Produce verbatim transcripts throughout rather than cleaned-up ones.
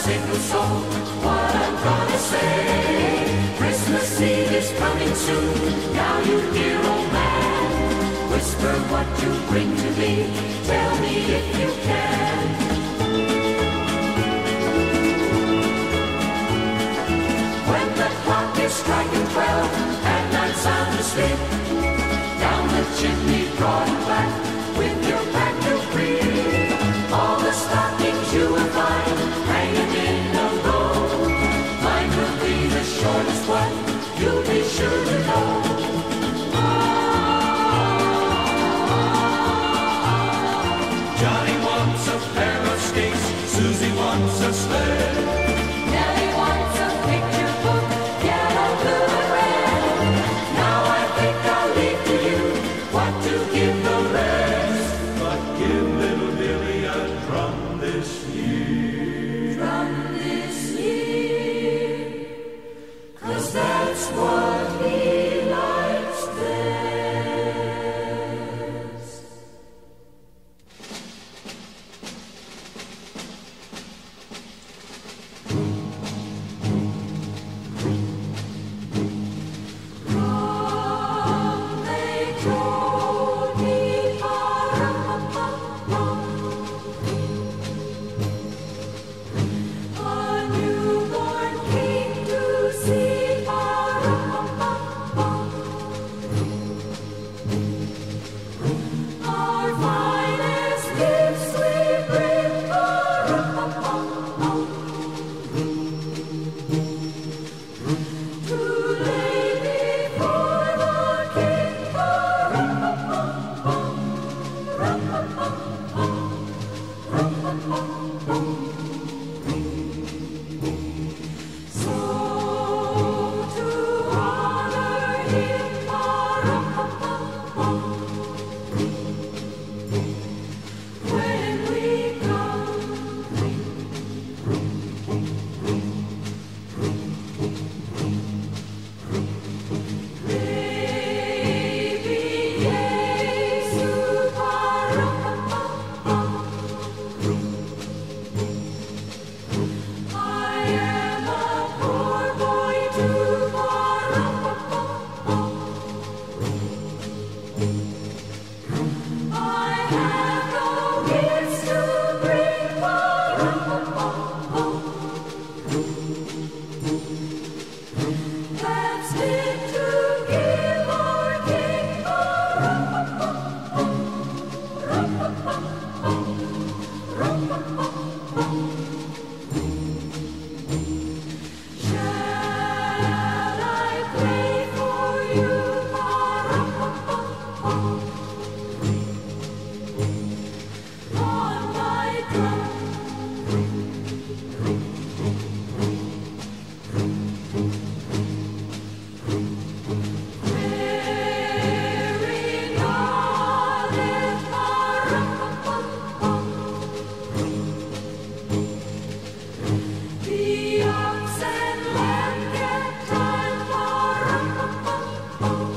single soul what I'm gonna say. Christmas Eve is coming soon, now you dear old man. Whisper what you bring to me, tell me if you can. When the clock is striking twelve and night sound asleep, down the chimney broad and black with your back to free, all the stockings you will find hanging in a row. Mine will be the shortest one, you'll be sure to know. Johnny wants a pair of skates, Susie wants a sled, Nellie wants a picture book, yellow, blue and red. Now I think I'll leave to you what to give the rest. But give little Billy a drum this year, drum this year, 'cause that's what he likes best. Rum they told me, pa-rum-pum-pum, a newborn king to see, pa-rum-pum-pum. Our finest gifts we bring, pa-rum-pum-pum, to lay before the king, pa-rum-pum-pum, rum-pum-pum-pum, rum-pum-pum-pum. So to honor him, pa-rum-pum-pum, when we come, baby Yesu, pa-rum-pum-pum, I am a poor boy too, pa-rum-pum-pum, I have no gifts to bring, pa-rum-pum-pum, that's fit to give our king, pa-rum-pum-pum, rum-pum-pum-pum, rum-pum-pum-pum. Shall I play for you, pa-rum-pum-pum, on my drum? Wearing olive, pa-rum-pum-pum, the ox and lamb get time, pa-rum-pum-pum.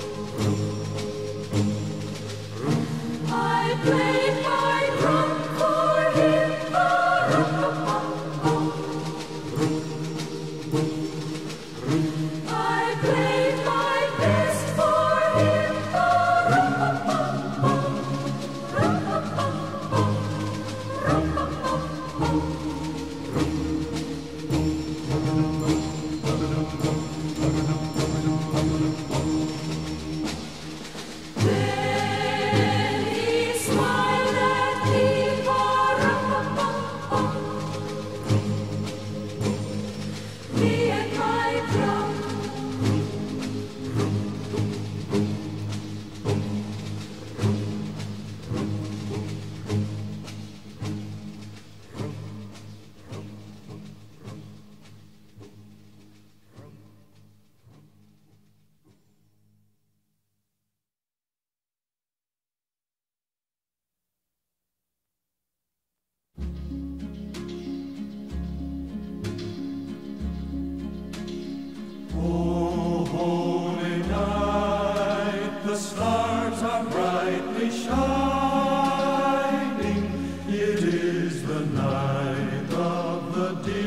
I played my drum for him, pa-rum-pum-pum. I played my best for him, pa-rum-pum-pum, rum-pum-pum-pum, rum-pum-pum-pum. Then he smiled at me, pa-rum-pum-pum, me and my drum. Oh, holy night, the stars are brightly shining. It is the night of the dear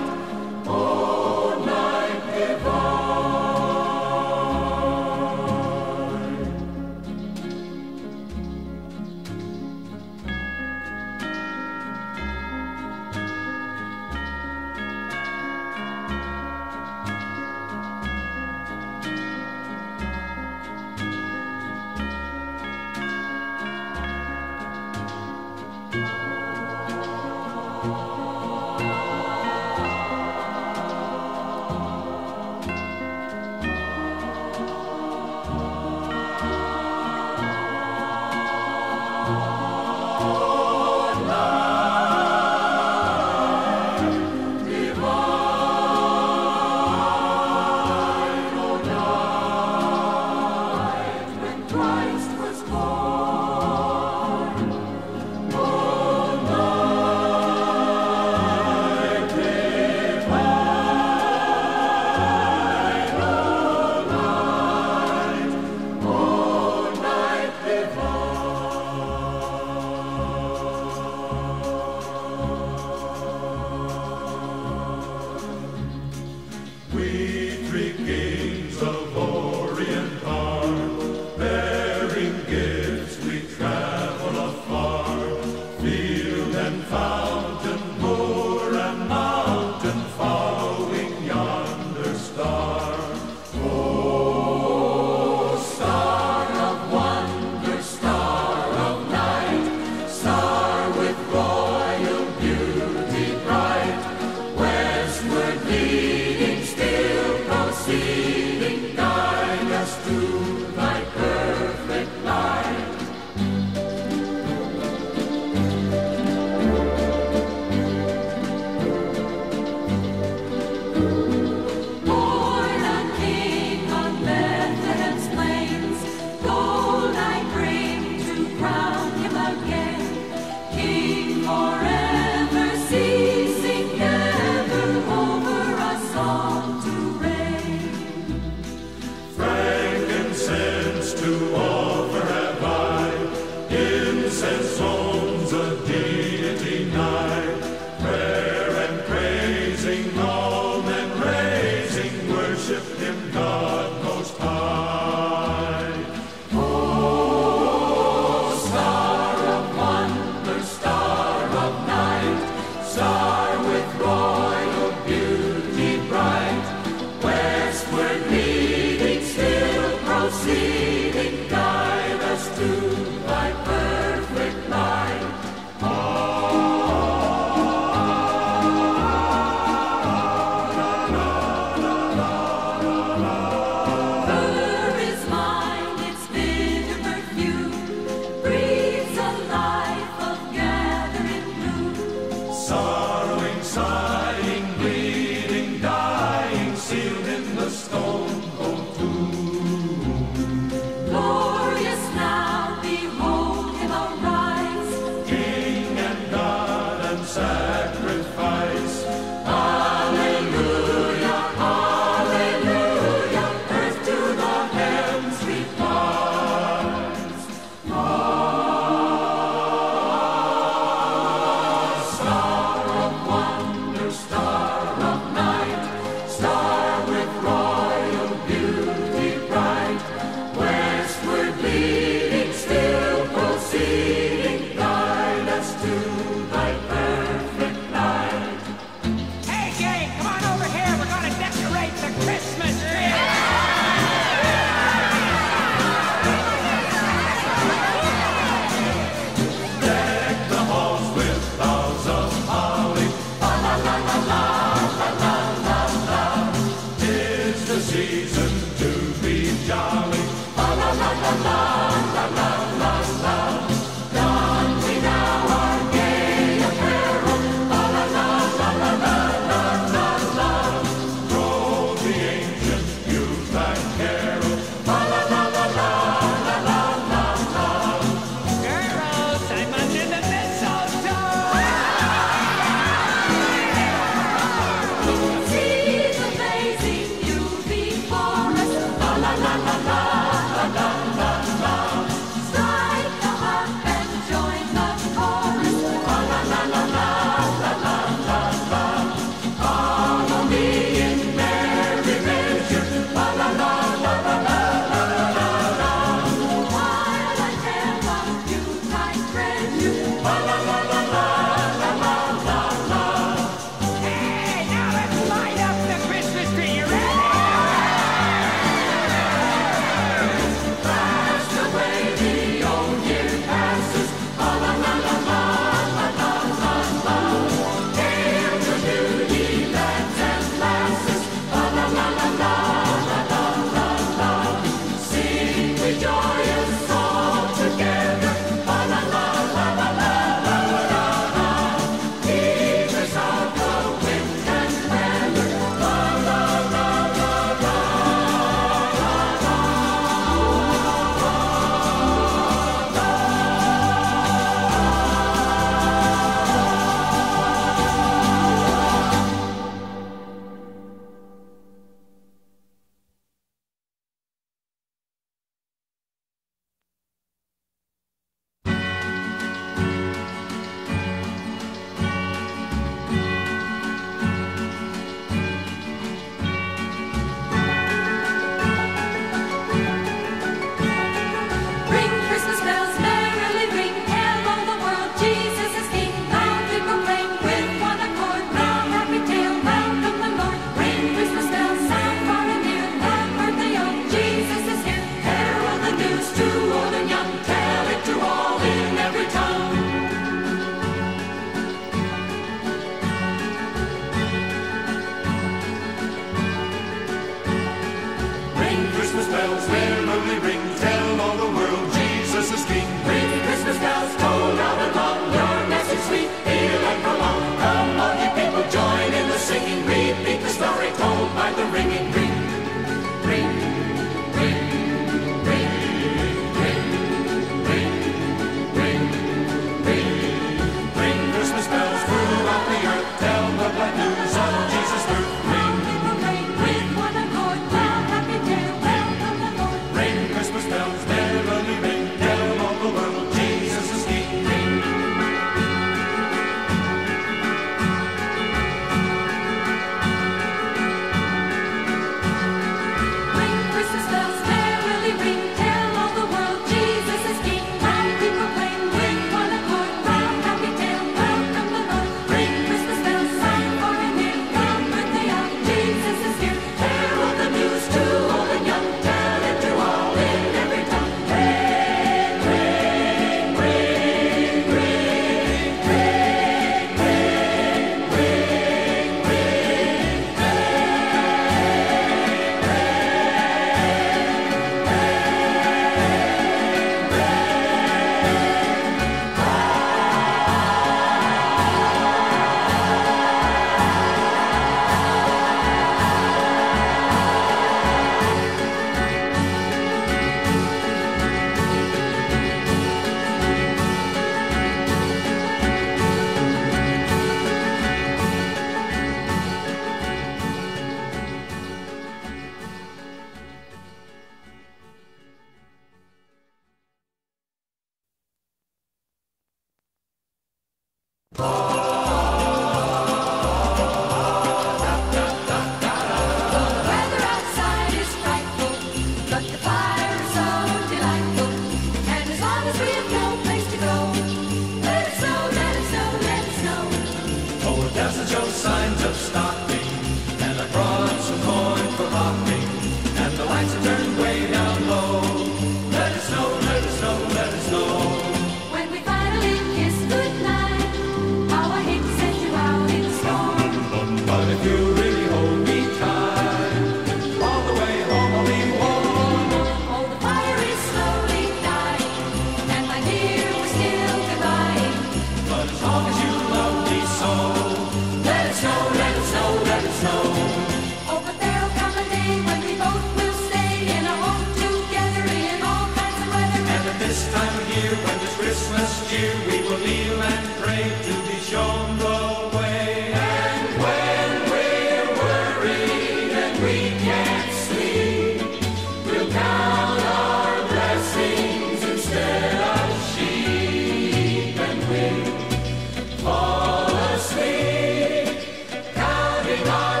doesn't show signs of stopping, and I brought some corn for hopping, and the lights are turned way down low. Let it snow, let it snow, let it snow. When we finally kiss goodnight, how I hate to send you out in the storm. But if you really hold me tight, all the way home I'll be warm. Oh, the fire is slowly dying, and my dear, we're still goodbye. But as long as you love me so, let it snow, let it snow, let it snow. Oh, but there'll come a day when we both will stay in a home together in all kinds of weather. And at this time of year, when there's Christmas cheer, we will kneel and pray to be shown the way. And when we're worried and we can't sleep, we'll count our blessings instead of sheep, and we'll fall asleep counting our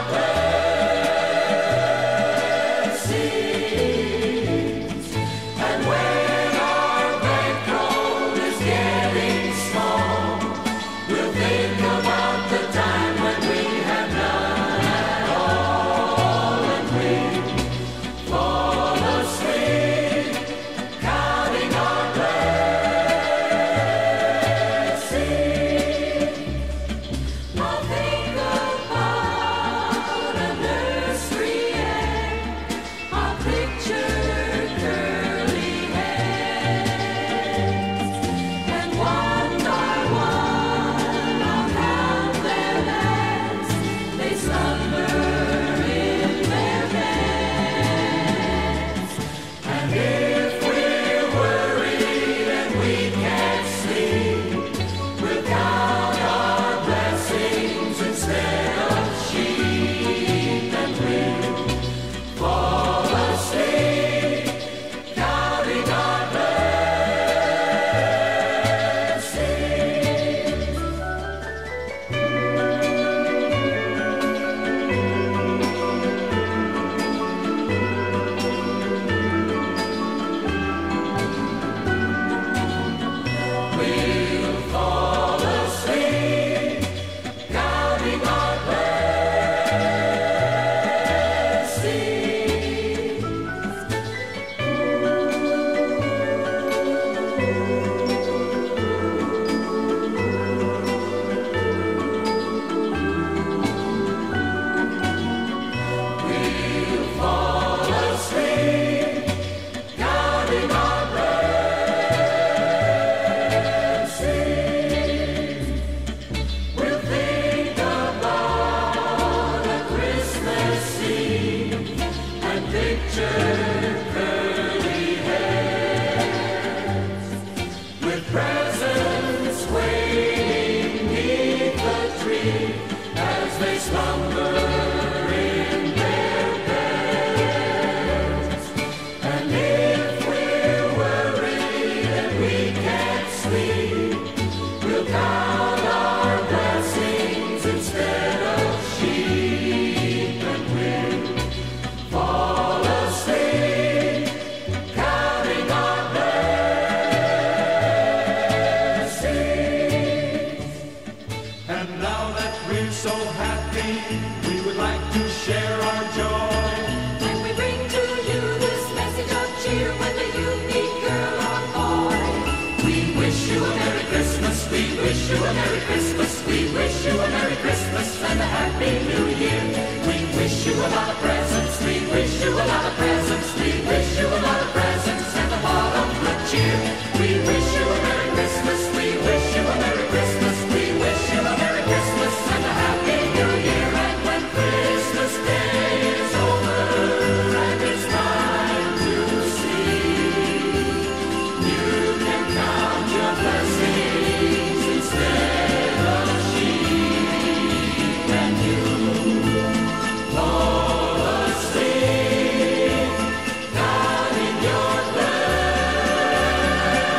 blessings. And when our bankroll is getting small, we'll think about the time when we had none at all, and we'll fall asleep counting our blessings. I'll think about a nursery egg. I'll picture curly heads, and one by one I'll count their hands. They slumber in their beds. And if we're worried and we can't sleep, we'll count our blessings instead of sheep, and we'll fall asleep counting our blessings. We'll fall asleep counting our blessings. We'll fall asleep counting our blessings. We'll think about a Christmas Eve and picture curly heads with presents waiting neath the tree as they slumber in their beds. And if we're worried and we can't sleep, we'll count our blessings instead of sheep, and we'll fall asleep counting our blessings. And now that we're so happy, we would like to share our joy. When we bring to you this message of cheer, whether you be girl or boy, We wish you a Merry Christmas, we wish you a Merry Christmas, we wish you a Merry Christmas and a Happy New Year. We wish you a lot of presents, we wish you a lot of presents, we wish you a lot of presents and a lot of good cheer. We wish you a Merry Christmas, we wish you a Merry Christmas, we wish you a Merry Christmas and a Happy New Year. And when Christmas Day is over and it's time to sleep, you can count your blessings instead of sheep, and you fall asleep counting your blessings.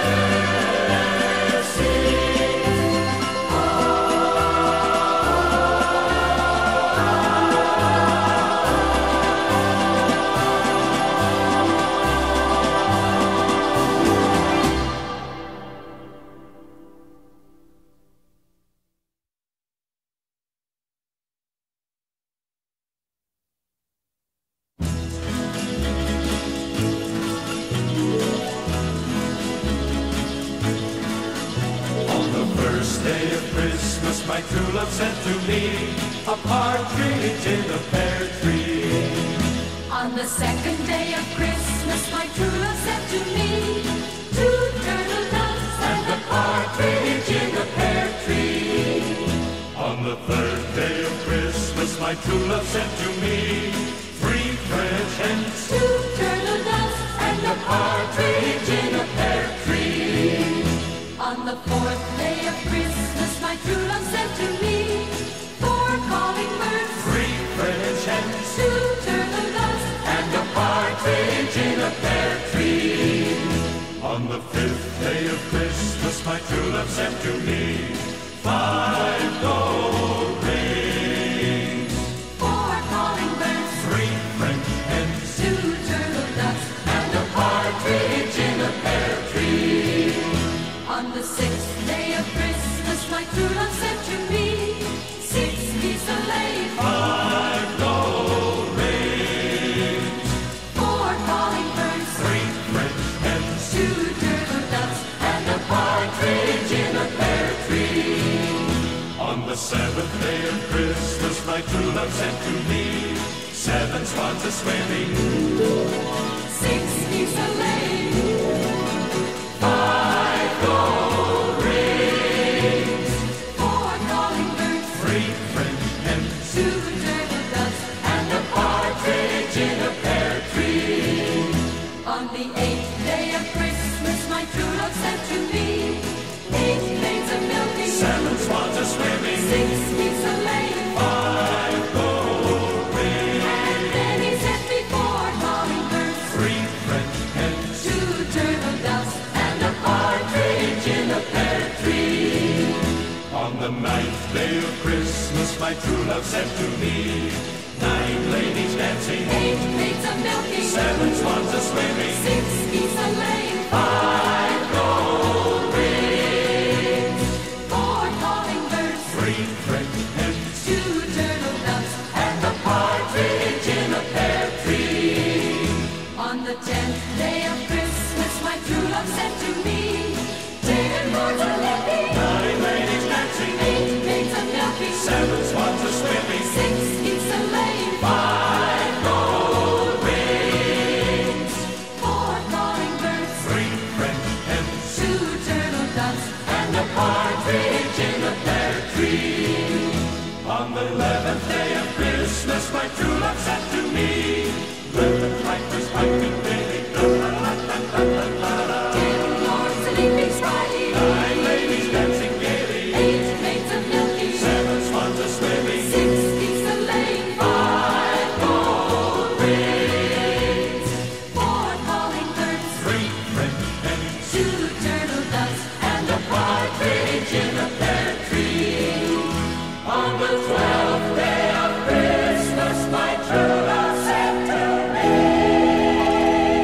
love sent to me a partridge in a pear tree. On the second day of Christmas, my true love sent to me two turtle doves and a partridge in a pear tree. On the third day of Christmas, my true love sent to me three French hens, two turtle doves and a partridge in a pear tree. On the fourth day of Christmas, my true love sent to me four calling birds, three French hens, two turtle doves and a partridge in a pear tree. On the fifth day of Christmas, my true love sent to me five gold rings, four calling birds, three French hens, two turtle doves and a partridge in a pear tree. On the sixth day of Christmas, my true love sent to me six geese a-laying, five gold rings, four calling birds, three French hens, two turtle doves and a partridge in a pear tree. On the seventh day of Christmas, my true love sent to me seven swans a-swimming, Six geese a-laying, five gold rings, four calling birds, three French hens, two turtle doves and a partridge in a pear tree. On the eighth day of Christmas, my true love sent to me eight maids a-milking, seven swans a-swimming, six geese a-laying, five gold rings, and then he sent me four calling birds, three French hens, two turtle doves and a partridge in a pear tree. On the ninth day of Christmas, my true love sent to me nine ladies dancing, Eight maids a-milking, seven swans a-swimming, six geese a-laying, five gold rings, four calling birds, three French hens, two turtle doves and a partridge in a pear tree. on the tenth day of Christmas, my true love sent to me ten and more a-laying, Nine ladies dancing, eight maids a-milking, seven swans a-swimming, six geese a-laying, five gold rings, four calling birds, three French hens, two turtle doves and a partridge in a pear tree. On the eleventh day of Christmas, my true love sent to me eleven pipers piping gaily, la-la-la-la-la-la-la. ten lords leaping spryly, Nine ladies dancing gaily, eight maids a-milking, seven swans a-swimming, six geese a-laying, five gold rings, four calling birds, three French hens, two turtle doves and a partridge in a pear tree. on the twelfth day of Christmas, my true love sent to me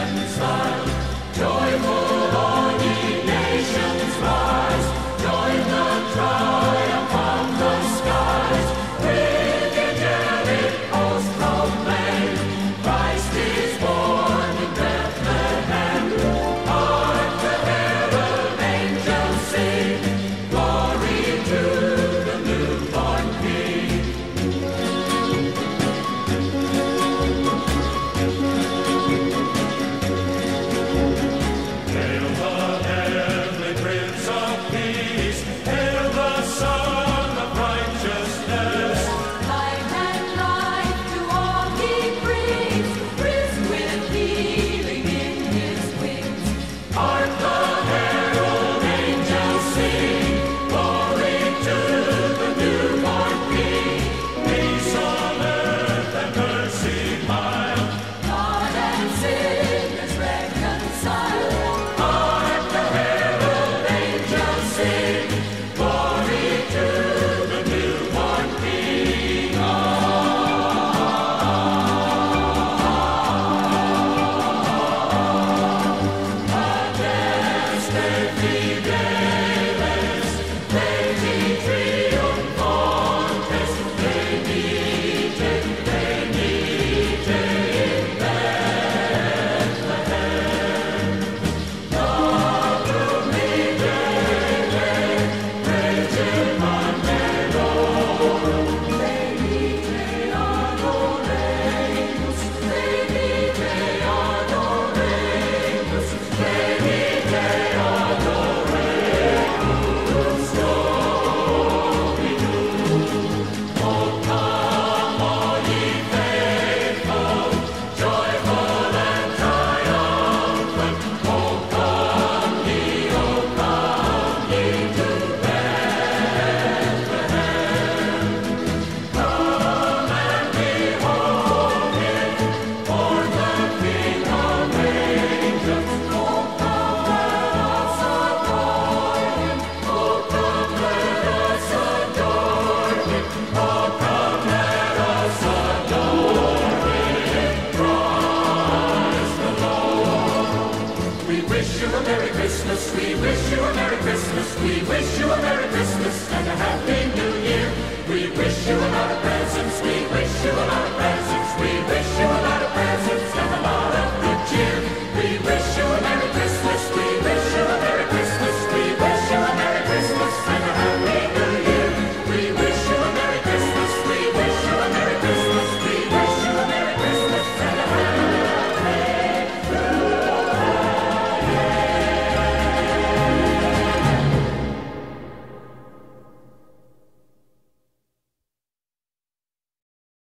reconciled. Joyful all ye nations rise, join the triumph of the skies. With angelic host proclaim, Christ is born in Bethlehem. Hark the herald angels sing, glory to the newborn King. Hail the heavenly Prince of Peace, hail the Son of Righteousness. Life and life to all he brings, risen with healing in his wings. Hark the herald angels sing, glory to the newborn King. Peace on earth and mercy mild. God and sinners reconciled. Hark the herald angels sing, glory to the newborn King. Adeste fideles, Veni triumphantes, venite, venite in Bethlehem. Nobrum videre, regem angelorum, Venite adoremus, venite adoremus, venite adoremus Dominum. O come, all ye faithful, joyful and triumphant. O come ye, O come ye to Bethlehem. Come and behold him, born the King of angels. O come, let us adore him. O come, let us adore him. O come, let us adore him. Christ the Lord. We wish you a Merry Christmas. We wish you a Merry Christmas. We wish you a Merry Christmas